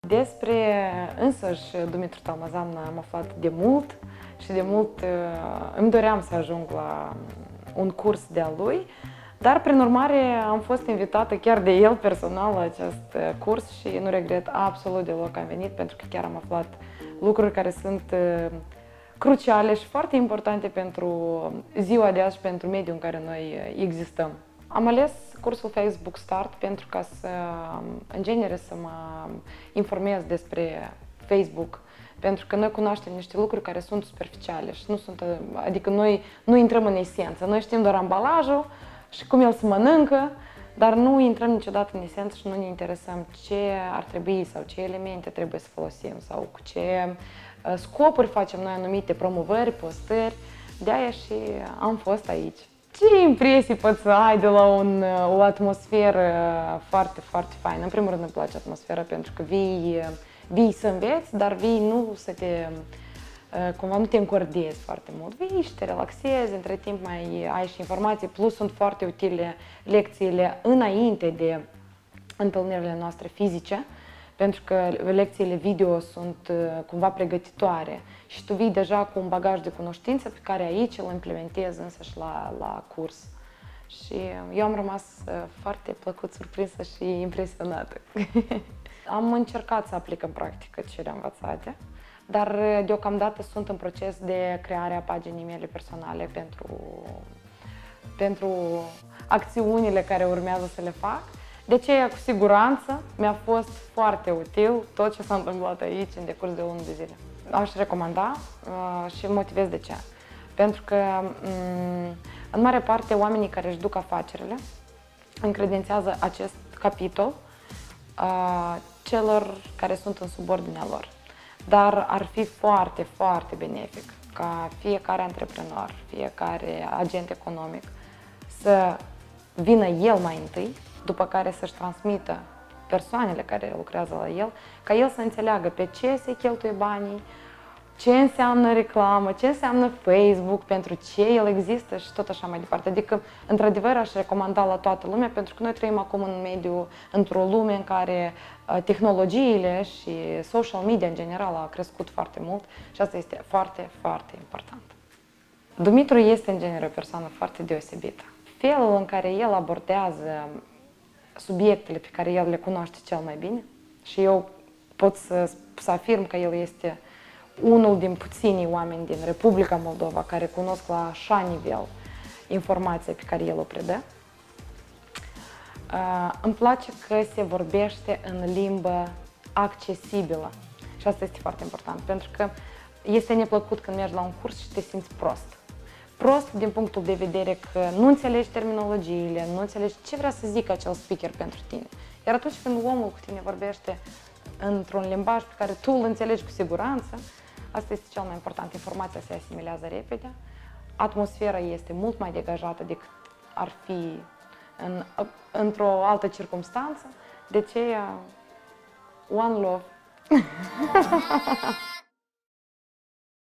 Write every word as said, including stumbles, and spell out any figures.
Despre însăși Dumitru Talmazan am aflat de mult și de mult îmi doream să ajung la un curs de-al lui, dar prin urmare am fost invitată chiar de el personal la acest curs și nu regret absolut deloc că am venit, pentru că chiar am aflat lucruri care sunt cruciale și foarte importante pentru ziua de azi și pentru mediul în care noi existăm. Am ales cursul Facebook Start pentru ca să, în genere, să mă informez despre Facebook, pentru că noi cunoaștem niște lucruri care sunt superficiale și nu sunt, adică noi nu intrăm în esență. Noi știm doar ambalajul și cum el se mănâncă, dar nu intrăm niciodată în esență și nu ne interesăm ce ar trebui sau ce elemente trebuie să folosim sau cu ce scopuri facem noi anumite promovări, postări. De-aia și am fost aici. Ce impresii poți să ai de la un, o atmosferă foarte, foarte faină? În primul rând îmi place atmosfera pentru că vii, vii să înveți, dar vii nu să te, cumva nu te încordezi foarte mult. Vii și te relaxezi, între timp mai ai și informații, plus sunt foarte utile lecțiile înainte de întâlnirile noastre fizice, pentru că lecțiile video sunt cumva pregătitoare și tu vii deja cu un bagaj de cunoștință pe care aici îl implementezi însăși la, la curs. Și eu am rămas foarte plăcut surprinsă și impresionată. Am încercat să aplic în practică cele învățate, dar deocamdată sunt în proces de creare a paginii mele personale pentru, pentru acțiunile care urmează să le fac. De aceea, cu siguranță, mi-a fost foarte util tot ce s-a întâmplat aici în decurs de o lună de zile. Aș recomanda uh, și motivez de ce. Pentru că, um, în mare parte, oamenii care își duc afacerile încredințează acest capitol uh, celor care sunt în subordinea lor. Dar ar fi foarte, foarte benefic ca fiecare antreprenor, fiecare agent economic să vină el mai întâi, după care să-și transmită persoanele care lucrează la el, ca el să înțeleagă pe ce se cheltuie banii, ce înseamnă reclamă, ce înseamnă Facebook, pentru ce el există și tot așa mai departe. Adică, într-adevăr, aș recomanda la toată lumea, pentru că noi trăim acum în mediu, într-o lume în care tehnologiile și social media în general a crescut foarte mult și asta este foarte, foarte important. Dumitru este în genere o persoană foarte deosebită. Felul în care el abordează subiectele pe care el le cunoaște cel mai bine și eu pot să, să afirm că el este unul din puținii oameni din Republica Moldova care cunosc la așa nivel informația pe care el o predă. Uh, îmi place că se vorbește în limbă accesibilă și asta este foarte important, pentru că este neplăcut când mergi la un curs și te simți prost. Prost din punctul de vedere că nu înțelegi terminologiile, nu înțelegi ce vrea să zică acel speaker pentru tine. Iar atunci când omul cu tine vorbește într-un limbaj pe care tu îl înțelegi cu siguranță, asta este cel mai important. Informația se asimilează repede, atmosfera este mult mai degajată decât ar fi în, într-o altă circumstanță. De aceea, one love!